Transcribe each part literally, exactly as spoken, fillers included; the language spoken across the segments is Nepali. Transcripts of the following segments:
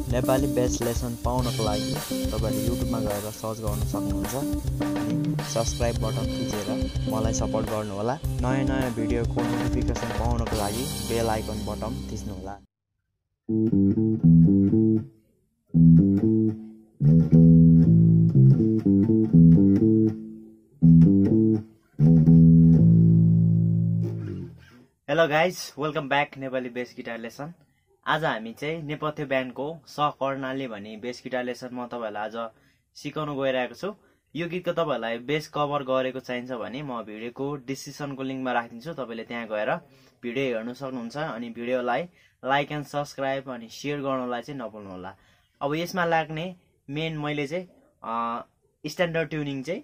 नेपाली बेस लेसन पाउनको लागि तपाईहरुले युट्युबमा गएर सर्च गर्न सक्नुहुन्छ अनि सब्स्क्राइब बटन थिचेर मलाई सपोर्ट गर्नु होला। नयाँ नयाँ भिडियोको नोटिफिकेसन पाउनको लागि बेल आइकन बटन थिच्नु होला। Hello guys, welcome back Nepali bass guitar lesson. आज हामी चाहिँ नेपथ्य ब्यान्डको स कर्णाली भन्ने बेस गिटार लेसन म तपाईहरुलाई आज सिकाउन गइरहेको छु। यो गीतको तपाईहरुलाई बेस कभर गरेको चाहिन्छ भने म भिडियोको डिस्क्रिप्सनको लिंकमा राखिदिन्छु, तपाईले त्यहाँ गएर भिडियो हेर्न सक्नुहुन्छ। अनि भिडियोलाई लाइक एन्ड सब्स्क्राइब अनि शेयर गर्नलाई चाहिँ नभुल्नु होला। अब यसमा लाग्ने मेन मैले चाहिँ स्ट्यान्डर्ड ट्युनिङ चाहिँ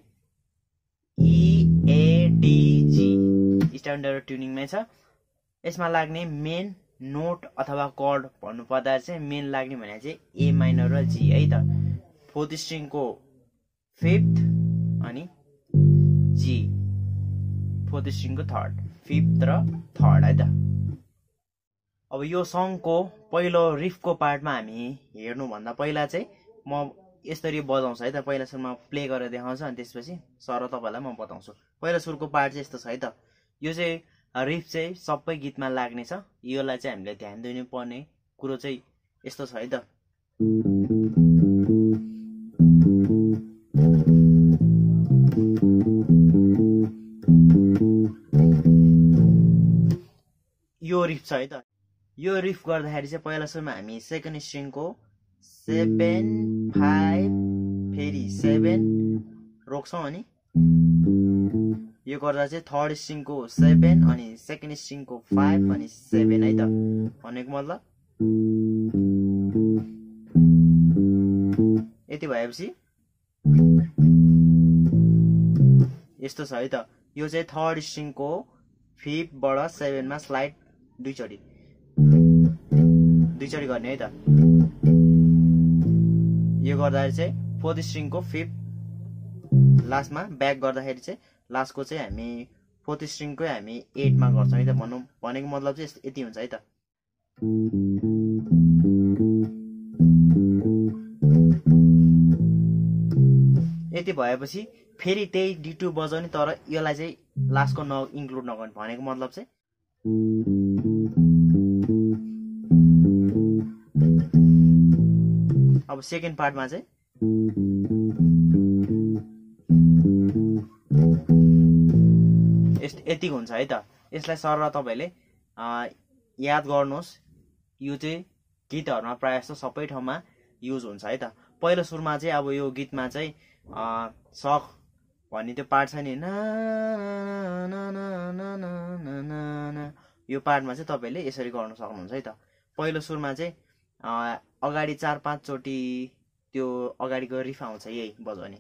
ई ए डी जी स्ट्यान्डर्ड ट्युनिङमै छ। यसमा लाग्ने मेन नोट अथवा कर्ड भन्नु पर्दा चाहिँ मेन लाग्ने भने चाहिँ ए माइनर र जी है त। फोर्थ स्ट्रिङको फिफ्थ अनि जी, फोर्थ स्ट्रिङको थर्ड, फिफ्थ र थर्ड है त। अब यो सङको पहिलो रिफको पार्टमा हामी हेर्नु भन्दा पहिला चाहिँ म यसरी बजाउँछु है त। पहिला सुरुमा प्ले गरेर देखाउँछु अनि त्यसपछि सर तपाईलाई म बताउँछु। पहिलो सुरुको पार्ट चाहिँ यस्तो छ है त। यो चाहिँ रिफ चाहिँ सबै गीतमा लाग्ने छ। योलाई चाहिँ हामीले ध्यान दिनु पर्ने कुरो चाहिँ यस्तो छ है त। यो रिफ छ है त। यो रिफ गर्दाखेरि चाहिँ पहिला सुरुमा हामी सेकेन्ड स्ट्रिङको सेभेन फाइभ फेरि सेभेन रोक्छौँ अनि यो गर्दा चाहिँ थर्ड स्ट्रिङको सेभेन अनि सेकेन्ड स्ट्रिङको फाइभ अनि सेभेन है त। भनेको मतलब यति भएपछि यस्तो छ है त। यो चाहिँ थर्ड स्ट्रिङको फिफ्थबाट सेभेनमा स्लाइड दुईचोटि दुईचोटि गर्ने है त। यो गर्दाखेरि चाहिँ फोर्थ स्ट्रिङको फिफ्थ लास्टमा ब्याक गर्दाखेरि चाहिँ लास्टको चाहिँ हामी फोर्थ स्ट्रिङकै हामी एटमा गर्छौँ है त। भनौँ भनेको मतलब चाहिँ यति हुन्छ है त। यति भएपछि फेरि त्यही डी टू बजाउने, तर यसलाई चाहिँ लास्टको न इन्क्लुड नगर्ने। भनेको मतलब चाहिँ अब सेकेन्ड पार्टमा चाहिँ यतिको हुन्छ है त। यसलाई सर तपाईले याद गर्नुहोस्। यो चाहिँ गीतहरुमा प्रायः जस्तो सबै ठाउँमा युज हुन्छ है त। पहिलो सुरुमा चाहिँ अब यो गीतमा चाहिँ सक भन्ने त्यो पार्ट छ नि, ना ना ना ना ना ना ना, यो पार्टमा चाहिँ तपाईले यसरी गर्न सक्नुहुन्छ है त। पहिलो सुरुमा चाहिँ अगाडि चार पाँच चोटि त्यो अगाडिको रिफ आउँछ यही बजाउने।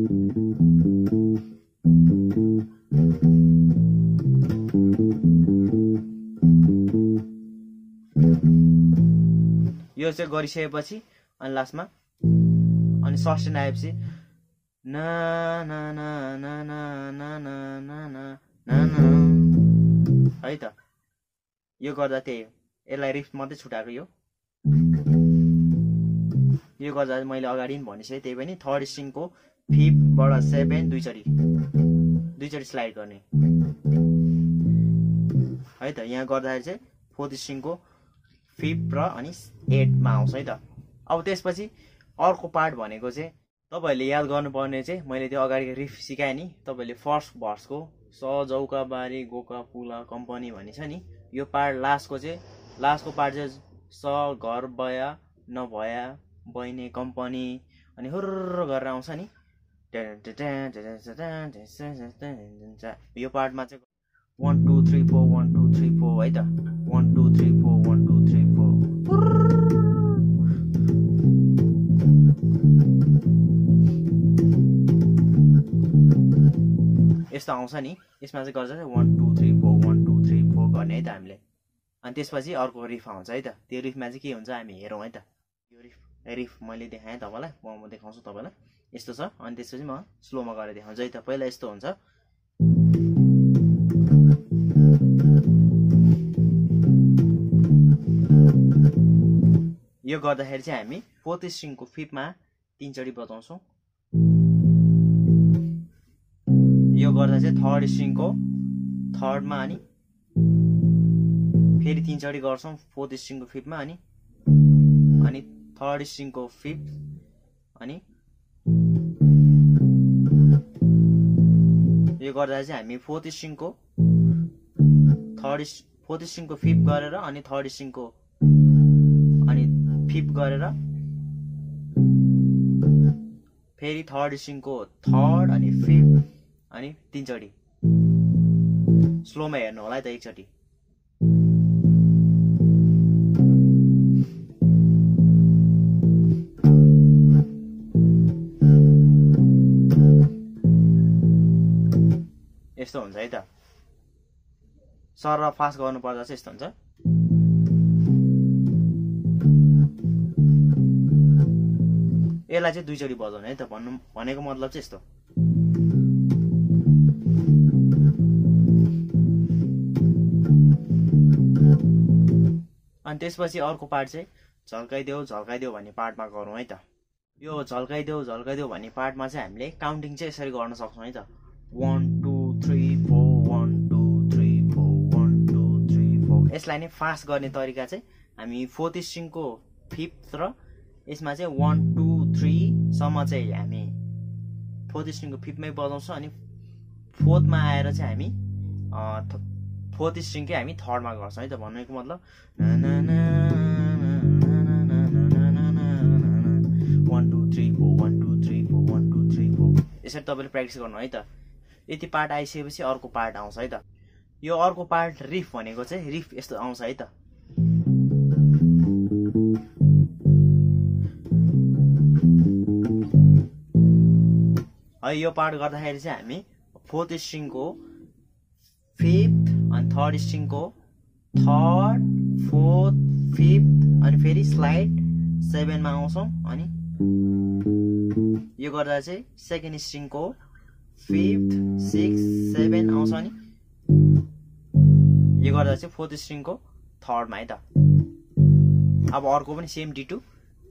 यो चाहिँ गरिसकेपछि अनि लास्टमा अनि सस्टेन आएपछि ना ना ना ना ना ना ना ना ना ना है त। यो गर्दा त्यही हो, यसलाई रिफ मात्रै छुटाएको। यो यो गर्दा मैले अगाडि पनि भनिसकेँ, त्यही पनि थर्ड स्ट्रिङको फिफ्थबाट सेभेन दुईचोटि दुईचोटि स्लाइड गर्ने है त। यहाँ गर्दाखेरि चाहिँ फोर्थ स्ट्रिङको फिफ्थ र अनि एटमा आउँछ है त। अब त्यसपछि अर्को पार्ट भनेको चाहिँ तपाईहरूले याद गर्नुपर्ने चाहिँ मैले त्यो अगाडिको रिफ सिकाएँ नि तपाईले, फर्स्ट भर्सको स जौका बारी गोका पुला कम्पनी भन्ने छ नि, यो पार्ट लास्टको चाहिँ लास्टको पार्ट चाहिँ स घर बया नभया बहिनी कम्पनी अनि हुर्र गरेर आउँछ नि। यो पार्टमा चाहिँ one two three four one two three four है त। One two three four one two three four यस्तो आउँछ नि। यसमा चाहिँ गर्छ one two three four one two three four गर्ने है त हामीले। अनि त्यसपछि अर्को रिफ आउँछ है त। त्यो रिफमा चाहिँ के हुन्छ हामी हेरौँ है त। यो रिफ रिफ मैले देखाएँ तपाईँलाई, म देखाउँछु तपाईँलाई। यस्तो छ अनि त्यसपछि म स्लोमा गरेर देखाउँछु है त। पहिला यस्तो हुन्छ। यो यो गर्दाखेरि चाहिँ हामी फोर्थ स्ट्रिङको फिफ्थमा तीनचोटि बजाउँछौँ। यो गर्दा चाहिँ थर्ड स्ट्रिङको थर्डमा अनि फेरि तीनचोटि गर्छौँ फोर्थ स्ट्रिङको फिफ्थमा अनि अनि थर्ड स्ट्रिङको फिफ्थ अनि यो गर्दा चाहिँ हामी फोर्थ स्ट्रिङको थर्ड फोर्थ स्ट्रिङको फिफ्थ गरेर अनि थर्ड स्ट्रिङको अनि फिफ्थ गरेर फेरि थर्ड स्ट्रिङको थर्ड अनि फिफ्थ अनि तीनचोटि। स्लोमा हेर्नु होला है त एकचोटि। यस्तो हुन्छ है त। सर र फास्ट गर्नु पर्दा चाहिँ यस्तो हुन्छ। यसलाई चाहिँ दुईचोटि बजाउने है त भन्नु भनेको मतलब चाहिँ यस्तो। अनि त्यसपछि अर्को पार्ट चाहिँ झल्काइदेऊ झल्काइदेऊ भन्ने पार्टमा गरौँ है त। यो झल्काइदेऊ झल्काइदेऊ भन्ने पार्टमा चाहिँ हामीले काउन्टिङ चाहिँ यसरी गर्न सक्छौँ है त। One two three four one two three four one two three four. यसलाई नै फास्ट गर्ने तरिका चाहिँ हामी फोर्थ स्ट्रिङको फिफ्थ र यसमा चाहिँ वान टू थ्रीसम्म चाहिँ हामी फोर्थ स्ट्रिङको फिफ्थमै बजाउँछौँ अनि फोर्थमा आएर चाहिँ हामी फोर्थ स्ट्रिङकै हामी थर्डमा गर्छौँ है त। भन्नुको मतलब one two three four one two three four one two three four यसरी तपाईँले प्र्याक्टिस गर्नु है त। यति पार्ट आइसकेपछि अर्को पार्ट आउँछ है त। यो अर्को पार्ट रिफ भनेको चाहिँ रिफ यस्तो आउँछ है त। है यो पार्ट गर्दाखेरि चाहिँ हामी फोर्थ स्ट्रिङको फिफ्थ अनि थर्ड स्ट्रिङको थर्ड फोर्थ फिफ्थ अनि फेरि स्लाइड सेभेनमा आउँछौँ अनि यो गर्दा चाहिँ सेकेन्ड स्ट्रिङको फिफ्थ सिक्स सेभेन आउँछ अनि यो गर्दा चाहिँ फोर्थ स्ट्रिङको थर्डमा है त। अब अर्को पनि सेम डी टू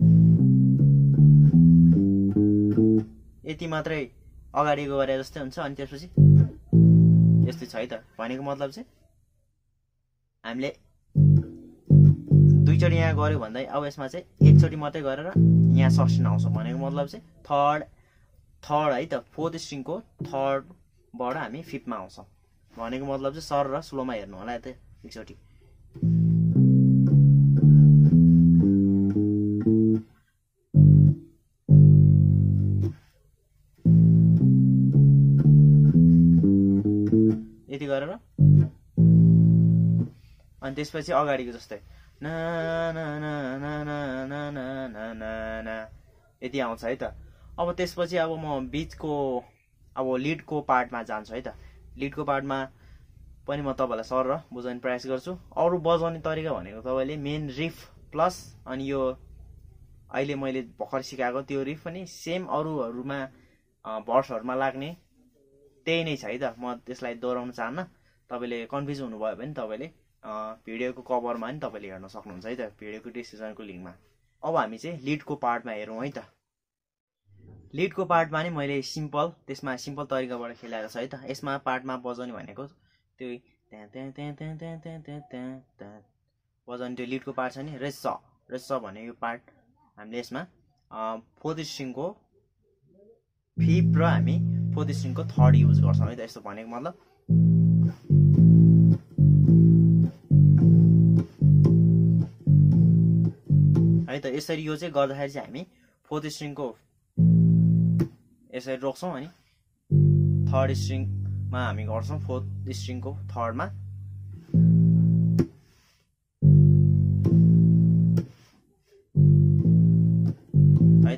यति मात्रै अगाडि गरे जस्तै हुन्छ। अनि त्यसपछि यस्तै छ है त। भनेको मतलब चाहिँ हामीले दुईचोटि यहाँ गऱ्यो भन्दा अब यसमा चाहिँ एकचोटि मात्रै गरेर यहाँ सस्टेन आउँछ। भनेको मतलब चाहिँ थर्ड थर्ड है त फोर्थ स्ट्रिङको थर्डबाट हामी फिफ्थमा आउँछौँ। भनेको मतलब चाहिँ सर र स्लोमा हेर्नु होला त एकचोटि। यति गरेर अनि त्यसपछि अगाडिको जस्तै ना ना ना ना ना ना ना ना ना यति आउँछ है त। अब त्यसपछि अब म बिचको अब लिडको पार्टमा जान्छु है त। लिडको पार्टमा पनि म तपाईँलाई सर र बुझाउने प्रयास गर्छु। अरू बजाउने तरिका भनेको तपाईँले मेन रिफ प्लस अनि यो अहिले मैले भर्खर सिकाएको त्यो रिफ पनि सेम अरूहरूमा भर्सहरूमा लाग्ने त्यही नै छ है त। म त्यसलाई दोहोऱ्याउन चाहन्न। तपाईँले कन्फ्युज हुनुभयो भने तपाईँले भिडियोको कभरमा पनि तपाईँले हेर्न सक्नुहुन्छ है त, भिडियोको डिस्क्रिप्सनको लिङ्कमा। अब हामी चाहिँ लिडको पार्टमा हेरौँ है त। लिडको पार्टमा नि मैले सिम्पल त्यसमा सिम्पल तरिकाबाट खेलाएको छ है त। यसमा पार्टमा बजाउने भनेको त्यो त्यहाँ त्यहाँ त्यहाँ त्यहाँ त्यहाँ त्यहाँ त्यहाँ त्यहाँ त्यहाँ बजाउने त्यो लिडको पार्ट छ नि रेस स रेस स भन्ने यो पार्ट हामीले यसमा फोर्थ स्ट्रिङको फिफ्थ र हामी फोर्थ स्ट्रिङको थर्ड युज गर्छौँ है त। यस्तो भनेको मतलब है त। यसरी यो चाहिँ गर्दाखेरि चाहिँ हामी फोर्थ स्ट्रिङको यसरी रोक्छौँ अनि थर्ड स्ट्रिङमा हामी गर्छौँ फोर्थ स्ट्रिङको थर्डमा है त।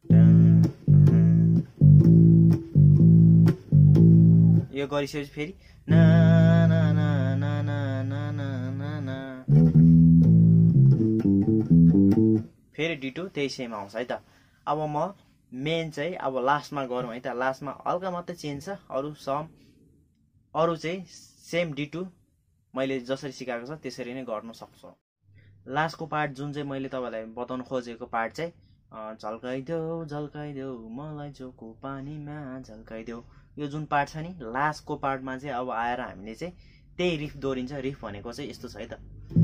यो गरिसकेपछि फेरि ना ना ना ना ना ना ना ना फेरि डी टू त्यही सेम आउँछ है त। अब म मेन चाहिँ अब लास्टमा गरौँ है त। लास्टमा हल्का मात्रै चेन्ज छ, अरू सम अरू चाहिँ सेम डी टू मैले जसरी सिकाएको छ त्यसरी नै गर्न सक्छौँ। लास्टको पार्ट जुन चाहिँ मैले तपाईँलाई बताउन खोजेको पार्ट चाहिँ झल्काइदेऊ झल्काइदेऊ मलाई चोखो पानीमा झल्काइदेऊ, यो जुन पार्ट छ नि लास्टको पार्टमा चाहिँ अब आएर हामीले चाहिँ त्यही रिफ दोहोरिन्छ। रिफ भनेको चाहिँ यस्तो छ है त,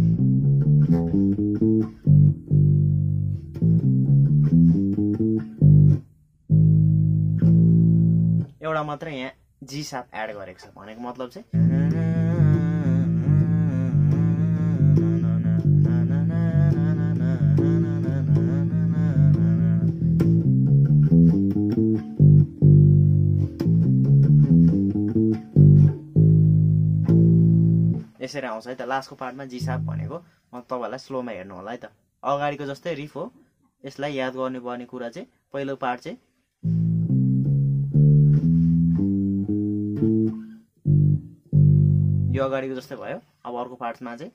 एउटा मात्रै यहाँ जी साप एड गरेको छ। भनेको मतलब चाहिँ यसरी आउँछ है त। लास्टको पार्टमा जी साप भनेको म तपाईँलाई स्लोमा हेर्नु होला है त। अगाडिको जस्तै रिफ हो, यसलाई याद गर्नुपर्ने कुरा चाहिँ पहिलो पार्ट चाहिँ यो अगाडिको जस्तै भयो। अब अर्को पार्टमा चाहिँ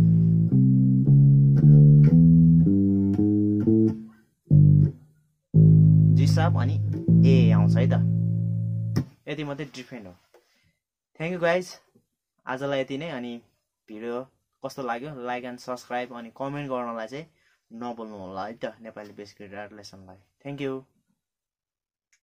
जी साप अनि ए आउँछ है त। यति मात्रै डिफ्रेन्ट हो। थ्याङ्क यू गाइज, आजलाई यति नै। अनि भिडियो कस्तो लाग्यो लाइक एन्ड सब्सक्राइब अनि कमेन्ट गर्नलाई चाहिँ नभुल्नु होला है त नेपाली बेसिक गिटार लेसनलाई। Thank you.